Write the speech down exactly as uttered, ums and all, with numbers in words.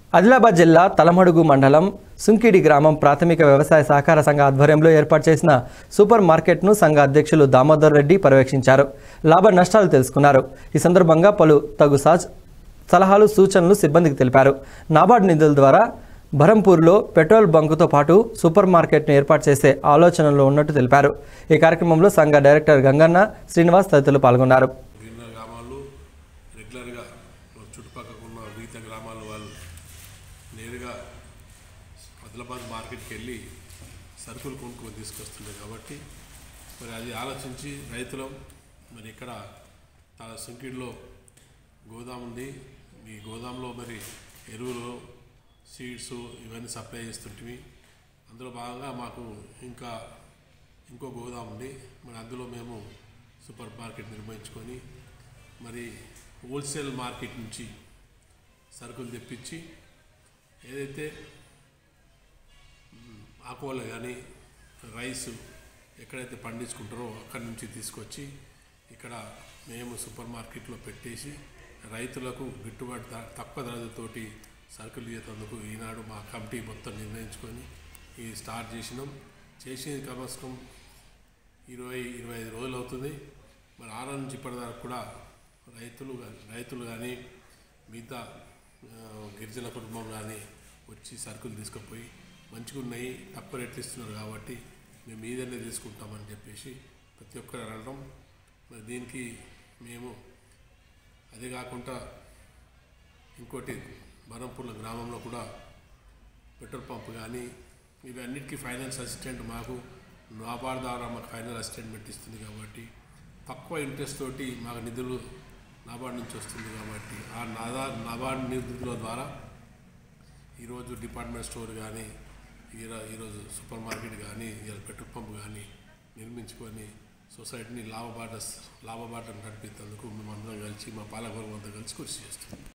ఆదిలాబాద్ జిల్లా తలమడుగు మండలం సుంకిడి గ్రామం ప్రాథమిక వ్యవసాయ సహకార సంఘ ఆధ్వర్యంలో ఏర్పాటు చేసిన సూపర్ మార్కెట్ను సంఘ అధ్యక్షులు దామోదర్ రెడ్డి పర్యవేక్షించారు. లాభ నష్టాలు తెలుసుకున్నారు. ఈ సందర్భంగా పలు తగు సలహాలు సూచనలు సిబ్బందికి తెలిపారు. నాబార్డ్ నిధుల ద్వారా బరంపూర్లో పెట్రోల్ బంకుతో పాటు సూపర్ మార్కెట్ను ఏర్పాటు చేసే ఆలోచనలో ఉన్నట్టు తెలిపారు. ఈ కార్యక్రమంలో సంఘ డైరెక్టర్ గంగన్న, శ్రీనివాస్ తదితరులు పాల్గొన్నారు. రెగ్యులర్గా చుట్టుపక్కల ఉన్న మిగతా గ్రామాల వాళ్ళు నేరుగా ఆదిలాబాద్ మార్కెట్కి వెళ్ళి సరుకులు కొనుక్కొని తీసుకొస్తుంది కాబట్టి మరి అది ఆలోచించి రైతులు మరి ఇక్కడ సుంకిడిలో గోదాం ఉంది. ఈ గోదాంలో మరి ఎరువులు, సీడ్స్ ఇవన్నీ సప్లై చేస్తుంటివి. అందులో భాగంగా మాకు ఇంకా ఇంకో గోదాం ఉంది. మరి అందులో మేము సూపర్ మార్కెట్ నిర్మించుకొని మరి హోల్సేల్ మార్కెట్ నుంచి సరుకులు తెప్పించి ఏదైతే ఆకుకూరలు కానీ రైస్ ఎక్కడైతే పండించుకుంటారో అక్కడి నుంచి తీసుకొచ్చి ఇక్కడ మేము సూపర్ మార్కెట్లో పెట్టేసి రైతులకు గిట్టుబాటు తక్కువ ధరతోటి సరుకులు ఇచ్చేందుకు ఈనాడు మా కమిటీ మొత్తం నిర్ణయించుకొని ఇది స్టార్ట్ చేసినాం. చేసి కమస్కం ఇరవై ఇరవై ఐదు రోజులు అవుతుంది. మరి ఆరు నుంచి ఇప్పటిదాకా కూడా రైతులు రైతులు కానీ మిగతా గిరిజన కుటుంబం కానీ వచ్చి సరుకులు తీసుకుపోయి మంచిగా ఉన్నాయి, తక్కువ రేట్లు ఇస్తున్నారు కాబట్టి మేము మీదనే తీసుకుంటామని చెప్పేసి ప్రతి ఒక్కరు అనడం. మరి దీనికి మేము అదే కాకుండా ఇంకోటి బరంపూర్ల గ్రామంలో కూడా పెట్రోల్ పంప్ కానీ ఇవి అన్నిటికీ ఫైనాన్స్ అసిస్టెంట్ మాకు నాబార్డ్ ద్వారా మాకు ఫైనాన్స్ అసిస్టెంట్ పెట్టిస్తుంది కాబట్టి తక్కువ ఇంట్రెస్ట్ తోటి మాకు నిధులు నాబార్డ్ నుంచి వస్తుంది కాబట్టి ఆ నాదా నాబార్డ్ నిధుల ద్వారా ఈరోజు డిపార్ట్మెంట్ స్టోర్ కానీ ఈరో ఈరోజు సూపర్ మార్కెట్ కానీ పెట్రోల్ పంప్ కానీ నిర్మించుకొని సొసైటీని లాభబాట లాభబాటను నడిపేందుకు మేము అందరం కలిసి మా పాలకవర్గం అంతా కలిసి కృషి చేస్తున్నాం.